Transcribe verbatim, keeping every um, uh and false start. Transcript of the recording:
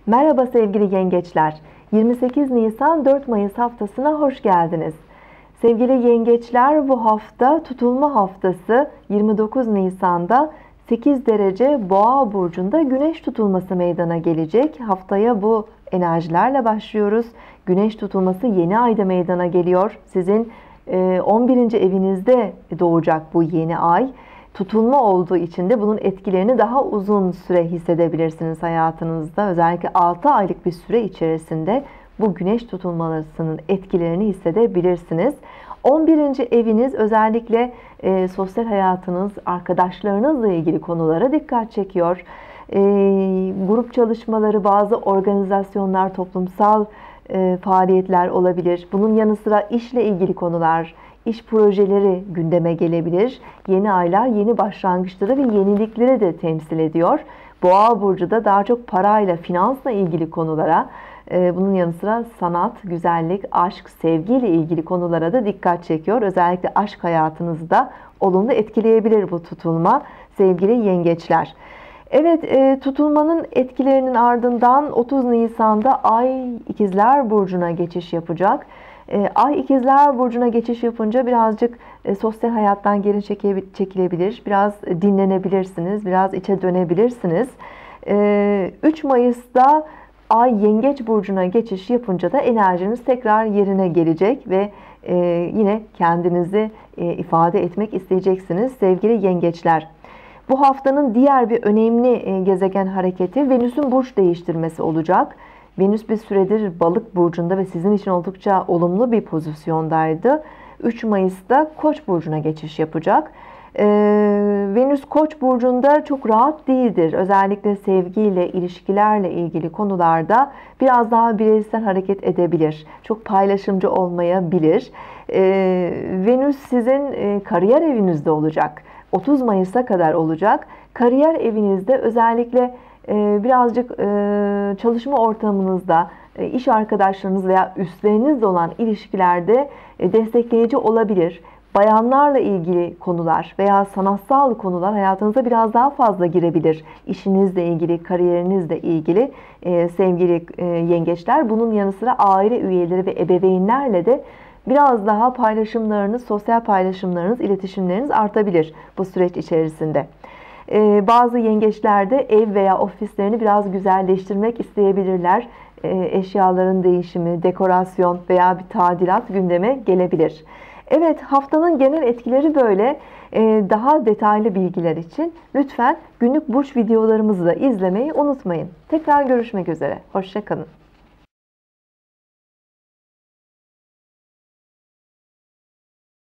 Merhaba sevgili yengeçler. yirmi sekiz Nisan dört Mayıs haftasına hoş geldiniz. Sevgili yengeçler, bu hafta tutulma haftası. yirmi dokuz Nisan'da sekiz derece Boğa burcunda güneş tutulması meydana gelecek. Haftaya bu enerjilerle başlıyoruz. Güneş tutulması yeni ayda meydana geliyor. Sizin on birinci evinizde doğacak bu yeni ay. Tutulma olduğu için de bunun etkilerini daha uzun süre hissedebilirsiniz hayatınızda. Özellikle altı aylık bir süre içerisinde bu güneş tutulmasının etkilerini hissedebilirsiniz. on birinci eviniz özellikle e, sosyal hayatınız, arkadaşlarınızla ilgili konulara dikkat çekiyor. E, grup çalışmaları, bazı organizasyonlar, toplumsal e, faaliyetler olabilir. Bunun yanı sıra işle ilgili konular, İş projeleri gündeme gelebilir. Yeni aylar yeni başlangıçları ve yenilikleri de temsil ediyor. Boğa burcu da daha çok parayla, finansla ilgili konulara, bunun yanı sıra sanat, güzellik, aşk, sevgiyle ilgili konulara da dikkat çekiyor. Özellikle aşk hayatınızda olumlu etkileyebilir bu tutulma sevgili yengeçler. Evet, tutulmanın etkilerinin ardından otuz Nisan'da Ay İkizler Burcu'na geçiş yapacak. Ay İkizler Burcu'na geçiş yapınca birazcık sosyal hayattan geri çekilebilir, biraz dinlenebilirsiniz, biraz içe dönebilirsiniz. üç Mayıs'ta Ay Yengeç Burcu'na geçiş yapınca da enerjiniz tekrar yerine gelecek ve yine kendinizi ifade etmek isteyeceksiniz sevgili yengeçler. Bu haftanın diğer bir önemli gezegen hareketi Venüs'ün burç değiştirmesi olacak. Venüs bir süredir Balık burcunda ve sizin için oldukça olumlu bir pozisyondaydı. üç Mayıs'ta Koç burcuna geçiş yapacak. Ee, Venüs Koç burcunda çok rahat değildir. Özellikle sevgiyle, ilişkilerle ilgili konularda biraz daha bireysel hareket edebilir. Çok paylaşımcı olmayabilir. Ee, Venüs sizin e, kariyer evinizde olacak. otuz Mayıs'a kadar olacak. Kariyer evinizde özellikle birazcık çalışma ortamınızda, iş arkadaşlarınız veya üstlerinizle olan ilişkilerde destekleyici olabilir. Bayanlarla ilgili konular veya sanatsal konular hayatınıza biraz daha fazla girebilir. İşinizle ilgili, kariyerinizle ilgili sevgili yengeçler. Bunun yanı sıra aile üyeleri ve ebeveynlerle de biraz daha paylaşımlarınız, sosyal paylaşımlarınız, iletişimleriniz artabilir bu süreç içerisinde. Bazı yengeçler de ev veya ofislerini biraz güzelleştirmek isteyebilirler. Eşyaların değişimi, dekorasyon veya bir tadilat gündeme gelebilir. Evet, haftanın genel etkileri böyle. Daha detaylı bilgiler için lütfen günlük burç videolarımızı da izlemeyi unutmayın. Tekrar görüşmek üzere. Hoşça kalın.